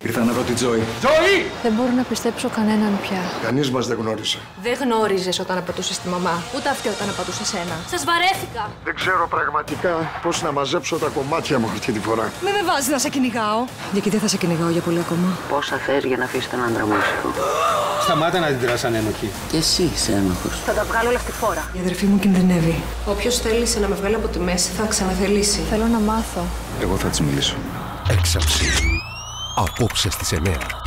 Ήρθα να δω τη Τζόι. Τζόι! Δεν μπορώ να πιστέψω κανέναν πια. Κανείς μας δεν γνώρισε. Δεν γνώριζες όταν απατούσες τη μαμά, ούτε αυτή όταν απατούσε σένα. Σας βαρέθηκα! Δεν ξέρω πραγματικά πώς να μαζέψω τα κομμάτια μου αυτή τη φορά. Μην με βάζεις να σε κυνηγάω. Γιατί δεν θα σε κυνηγάω για πολύ ακόμα. Πόσα θες για να αφήσεις τον άντρα μου ήσυχο? Σταμάτα να την τρας ανέμοχη. Και εσύ είσαι έμαχος. Θα τα βγάλω όλα στη φόρα. Η αδερφή μου κινδυνεύει. Όποιος θέλησε να με βγάλει από τη μέση θα ξαναθελήσει. Θέλω να μάθω. Εγώ θα της μιλήσω. Έξαψη. Απόψε στις 9.